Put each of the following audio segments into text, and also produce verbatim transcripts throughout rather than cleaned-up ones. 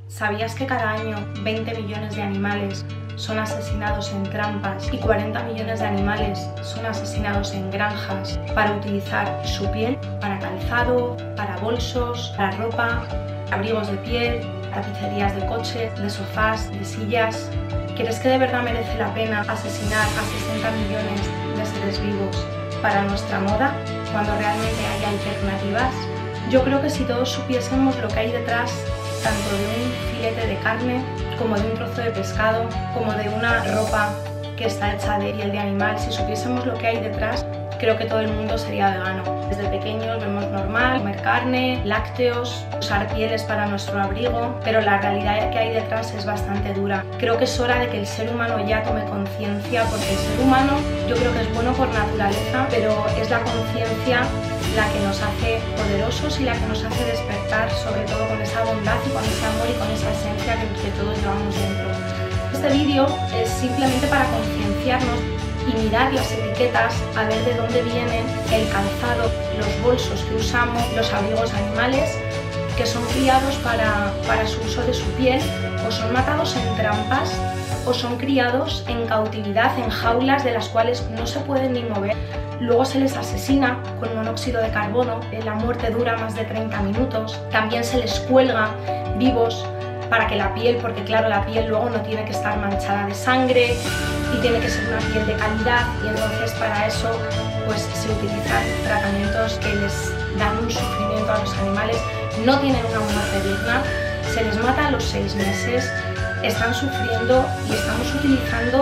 ¿Sabías que cada año veinte millones de animales son asesinados en trampas y cuarenta millones de animales son asesinados en granjas para utilizar su piel para calzado, para bolsos, para ropa, abrigos de piel, tapicerías de coche, de sofás, de sillas? ¿Crees que de verdad merece la pena asesinar a sesenta millones de seres vivos para nuestra moda cuando realmente hay alternativas? Yo creo que si todos supiésemos lo que hay detrás tanto de un filete de carne, como de un trozo de pescado, como de una ropa que está hecha de piel de animal, si supiésemos lo que hay detrás, creo que todo el mundo sería vegano. Desde pequeños vemos normal comer carne, lácteos, usar pieles para nuestro abrigo, pero la realidad que hay detrás es bastante dura. Creo que es hora de que el ser humano ya tome conciencia, porque el ser humano yo creo que es bueno por naturaleza, pero es la conciencia la que nos hace poderosos y la que nos hace despertar, sobre todo con esa bondad y con ese amor y con esa esencia que, que todos llevamos dentro. Este vídeo es simplemente para concienciarnos y mirar las etiquetas, a ver de dónde viene el calzado, los bolsos que usamos, los abrigos animales que son criados para, para su uso de su piel, o son matados en trampas, o son criados en cautividad, en jaulas de las cuales no se pueden ni mover. Luego se les asesina con monóxido de carbono, la muerte dura más de treinta minutos. También se les cuelga vivos para que la piel, porque claro, la piel luego no tiene que estar manchada de sangre y tiene que ser una piel de calidad, y entonces para eso pues se utilizan tratamientos que les dan un sufrimiento a los animales, no tienen una muerte digna, se les mata a los seis meses, están sufriendo y estamos utilizando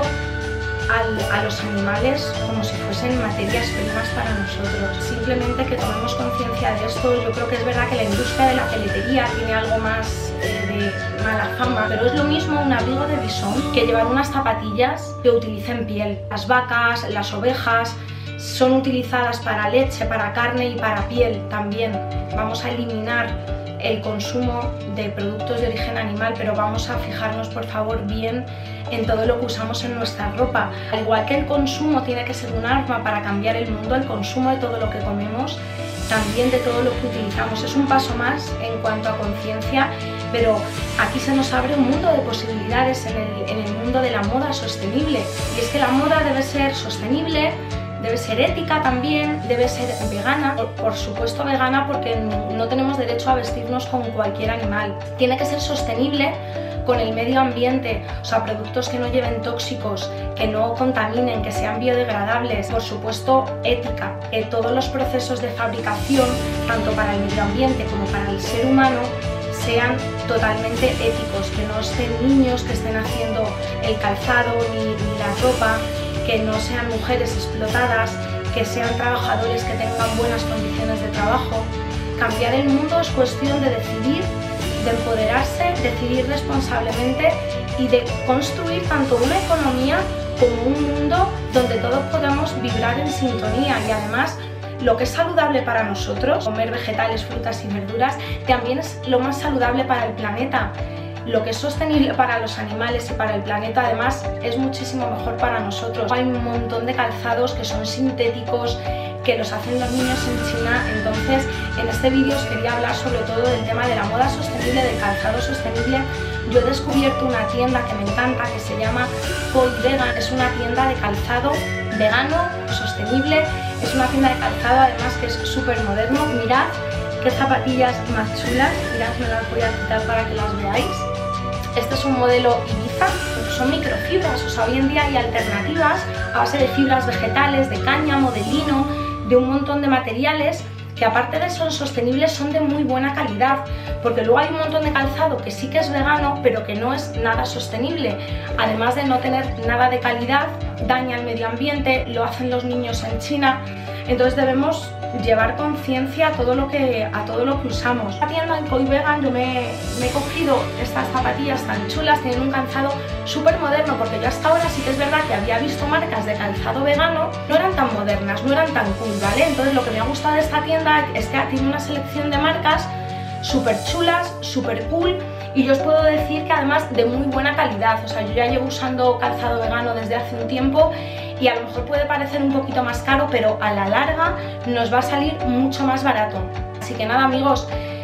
Al, a los animales como si fuesen materias primas para nosotros. Simplemente que tomemos conciencia de esto. Yo creo que es verdad que la industria de la peletería tiene algo más eh, de mala fama, pero es lo mismo un abrigo de bisón que llevar unas zapatillas que utilicen piel. Las vacas, las ovejas son utilizadas para leche, para carne y para piel también. Vamos a eliminar el consumo de productos de origen animal, pero vamos a fijarnos por favor bien en todo lo que usamos en nuestra ropa. Al igual que el consumo tiene que ser un arma para cambiar el mundo, el consumo de todo lo que comemos, también de todo lo que utilizamos. Es un paso más en cuanto a conciencia, pero aquí se nos abre un mundo de posibilidades en el, en el mundo de la moda sostenible. Y es que la moda debe ser sostenible, debe ser ética también, debe ser vegana, por, por supuesto vegana, porque no tenemos derecho a vestirnos con cualquier animal. Tiene que ser sostenible con el medio ambiente, o sea, productos que no lleven tóxicos, que no contaminen, que sean biodegradables. Por supuesto, ética, que todos los procesos de fabricación, tanto para el medio ambiente como para el ser humano, sean totalmente éticos, que no estén niños que estén haciendo el calzado ni, ni la ropa, que no sean mujeres explotadas, que sean trabajadores que tengan buenas condiciones de trabajo. Cambiar el mundo es cuestión de decidir, de empoderarse, decidir responsablemente y de construir tanto una economía como un mundo donde todos podamos vibrar en sintonía. Y además, lo que es saludable para nosotros, comer vegetales, frutas y verduras, también es lo más saludable para el planeta. Lo que es sostenible para los animales y para el planeta, además, es muchísimo mejor para nosotros. Hay un montón de calzados que son sintéticos, que los hacen los niños en China. Entonces, en este vídeo os quería hablar sobre todo del tema de la moda sostenible, del calzado sostenible. Yo he descubierto una tienda que me encanta, que se llama Koi Vegan. Es una tienda de calzado vegano, sostenible. Es una tienda de calzado, además, que es súper moderno. Mirad qué zapatillas más chulas. Mirad, me las voy a quitar para que las veáis. Este es un modelo Ibiza, son microfibras, o sea, hoy en día hay alternativas a base de fibras vegetales, de cáñamo, de lino, de un montón de materiales que aparte de ser sostenibles son de muy buena calidad, porque luego hay un montón de calzado que sí que es vegano pero que no es nada sostenible. Además de no tener nada de calidad, daña el medio ambiente, lo hacen los niños en China. Entonces debemos llevar conciencia a todo lo que a todo lo que usamos. En la tienda en Koi Vegan yo me, me he cogido estas zapatillas tan chulas, tienen un calzado súper moderno, porque yo hasta ahora sí que es verdad que había visto marcas de calzado vegano, no eran tan modernas, no eran tan cool, ¿vale? Entonces lo que me ha gustado de esta tienda es que tiene una selección de marcas súper chulas, súper cool, y yo os puedo decir que además de muy buena calidad. O sea, yo ya llevo usando calzado vegano desde hace un tiempo y a lo mejor puede parecer un poquito más caro, pero a la larga nos va a salir mucho más barato. Así que nada, amigos,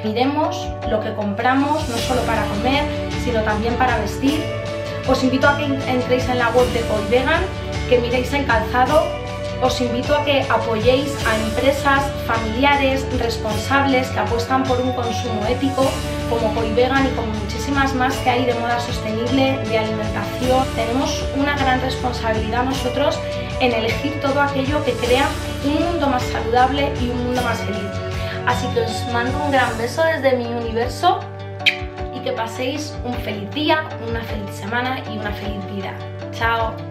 Miremos lo que compramos, no solo para comer, sino también para vestir. Os invito a que entréis en la web de Coivegan, que miréis el calzado. Os invito a que apoyéis a empresas familiares, responsables, que apuestan por un consumo ético, como Coivegan y como muchísimas más que hay de moda sostenible, de alimentación. Tenemos una gran responsabilidad nosotros en elegir todo aquello que crea un mundo más saludable y un mundo más feliz. Así que os mando un gran beso desde mi universo y que paséis un feliz día, una feliz semana y una feliz vida. ¡Chao!